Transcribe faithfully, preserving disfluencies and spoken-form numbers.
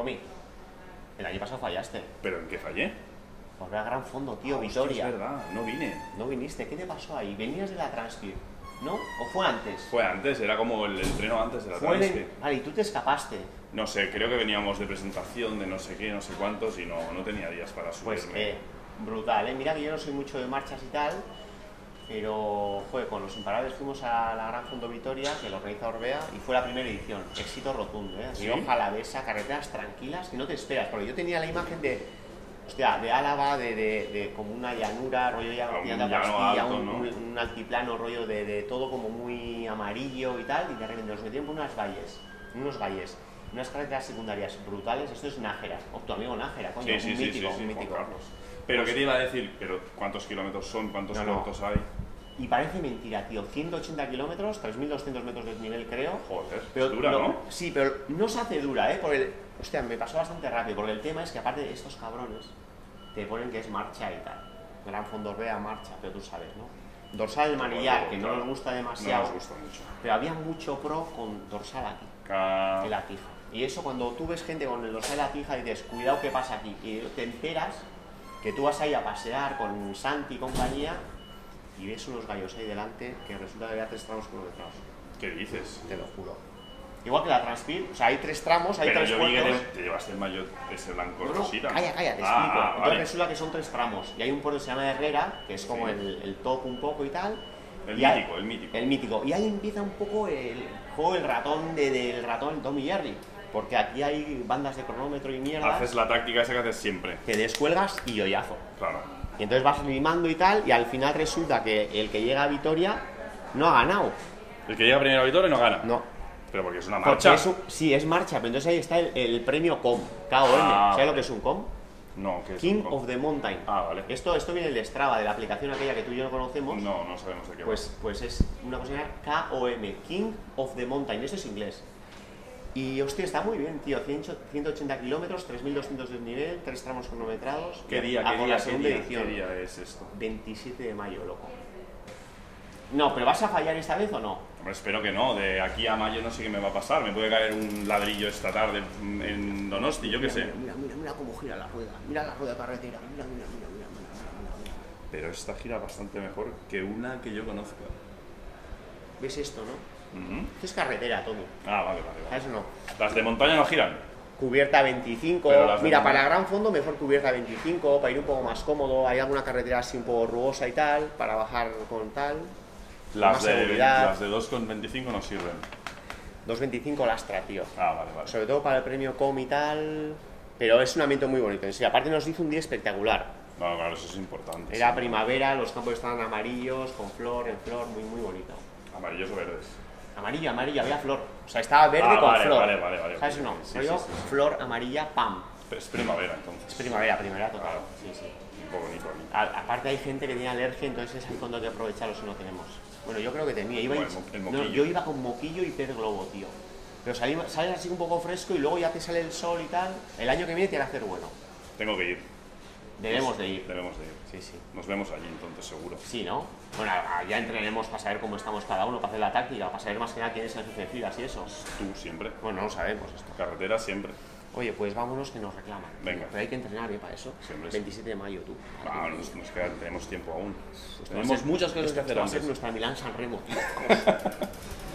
Romy, el año pasado fallaste. ¿Pero en qué fallé? Por el Gran Fondo, tío, Hostia, Vitoria. es verdad, no vine. No viniste, ¿qué te pasó ahí? ¿Venías de la Transpir, no? ¿O fue antes? Fue antes, era como el entreno antes de la Fue en Transfi. el... Vale, y tú te escapaste. No sé, creo que veníamos de presentación de no sé qué, no sé cuántos y no, no tenía días para subirme. Pues eh, brutal, ¿eh? Mira que yo no soy mucho de marchas y tal, pero fue con los imparables fuimos a la Gran Fondo Vitoria, que lo organiza Orbea, y fue la primera edición. Éxito rotundo, ¿eh? ¿Sí? Rioja Alavesa, carreteras tranquilas, que no te esperas, porque yo tenía la imagen de, hostia, de Álava, de, de, de como una llanura, rollo ya, Un ya llano Castilla, alto, un, ¿no? un, un altiplano, rollo de, de todo como muy amarillo y tal, y de repente nos metían por unas valles, unos valles, unas carreteras secundarias brutales. Esto es Nájera, o tu amigo Nájera, coño, Sí, sí, un sí, mítico, sí, sí, un Juan mítico. Carlos. Pero Pues- ¿qué te iba a decir? Pero ¿cuántos kilómetros son? ¿Cuántos No, no. cortos hay? Y parece mentira, tío, ciento ochenta kilómetros, tres mil doscientos metros de nivel, creo. Joder, Pero es dura, lo- ¿no? Sí, pero no se hace dura, ¿eh? Porque, el- hostia, me pasó bastante rápido, porque el tema es que aparte de estos cabrones, te ponen que es marcha y tal. Gran Fondo Orbea, marcha, pero tú sabes, ¿no? Dorsal del manillar, que no Claro. nos gusta No demasiado, nos gusta mucho. pero había mucho pro con dorsal aquí, Ca- en la tija. Y eso cuando tú ves gente con el dorsal en la tija dices, cuidado, ¿qué pasa aquí? Y te enteras que tú vas ahí a pasear con Santi y compañía y ves unos gallos ahí delante que resulta que había tres tramos cronometrados. ¿Qué dices? Te lo juro. Igual que la Transpir, o sea, hay tres tramos, hay Pero tres yo vi que puertos. te, te llevaste el maillot ese blanco No, no, rosita. calla, calla, te Ah, explico. ah, Entonces vale. resulta que son tres tramos. Y hay un puerto que se llama Herrera, que es como Sí. el, el top un poco y tal. El y ahí- mítico, el mítico. El mítico. Y ahí empieza un poco el juego del ratón de, del ratón Tom y Jerry. Porque aquí hay bandas de cronómetro y mierda. Haces la táctica esa que haces siempre. Te descuelgas y yoyazo. Claro. Y entonces vas limando y tal, y al final resulta que el que llega a Vitoria no ha ganado. El que llega primero a Vitoria no gana. No. Pero porque es una Porque marcha. es un- sí, es marcha, pero entonces ahí está el, el premio C O M, K O M. Ah, ¿Sabes vale. lo que es un C O M? No, que es King un- of the Mountain. Ah, vale. Esto, esto viene de Strava, de la aplicación aquella que tú y yo no conocemos. No, no sabemos de qué Pues, pues es una cosa llamada K O M, King of the Mountain. Eso es inglés. Y hostia, está muy bien, tío. ciento ochenta kilómetros, tres mil doscientos de nivel, tres tramos cronometrados. va. ¿Qué día, Ah, qué por día, la qué segunda día, edición. qué día es esto? veintisiete de mayo, loco. No, pero ¿vas a fallar esta vez o no? Hombre, espero que no. De aquí a mayo no sé qué me va a pasar. Me puede caer un ladrillo esta tarde en Donosti, yo qué sé. Mira, mira, mira cómo gira la rueda. Mira la rueda carretera. Mira, mira, mira, mira, mira, mira, mira. Pero esta gira bastante mejor que una que yo conozca. ¿Ves esto, no? Ujú. Esto es carretera, Tommy. Ah, vale, vale, vale. ¿Sabes o no? Las de montaña no giran. Cubierta veinticinco. Pero las de Mira, montaña- para Gran Fondo mejor cubierta veinticinco, para ir un poco más cómodo. Hay alguna carretera así un poco rugosa y tal, para bajar con tal. Las más de, seguridad. las de dos coma veinticinco no sirven. dos veinticinco lastra, tío. Ah, vale, vale. Sobre todo para el premio Com y tal. Pero es un ambiente muy bonito. En serio, aparte nos hizo un día espectacular. No, claro, eso es importante. Era sí. primavera, los campos estaban amarillos, con flor, en flor, muy, muy bonito. Amarillos o verdes. Amarillo, amarillo, había flor. O sea, estaba verde Ah, con vale, flor. vale, vale, vale. ¿Sabes o no? Sí, Rollo, sí, sí, sí. flor amarilla, pam. Es primavera, entonces. Es primavera, primavera total. Claro. Sí, sí. Un poco bonito aquí. A- aparte hay gente que tiene alergia, entonces es ahí cuando hay que aprovecharlo si no tenemos. Bueno, yo creo que tenía. Iba Bueno, y- el mo- el no, moquillo. yo iba con moquillo y pez globo, tío. Pero salí- sales así un poco fresco y luego ya te sale el sol y tal. El año que viene tiene que hacer bueno. Tengo que ir. Debemos de ir. Debemos de ir. Sí, sí. Nos vemos allí, entonces, seguro. Sí, ¿no? Bueno, a- ya entrenaremos para saber cómo estamos cada uno, para hacer la táctica, para saber más que nada quién es el jefe de filas y eso. Tú siempre. Bueno, no lo sabemos esto. Carretera siempre. Oye, pues vámonos que nos reclaman. Venga. Pero hay que entrenar, ¿eh? Para eso. Siempre sí. veintisiete de mayo, tú. Ah, nos, nos queda, tenemos tiempo aún. Esto va a Tenemos ser- muchas cosas esto- que hacer esto va a ser antes. nuestra Milán San Remo, tío.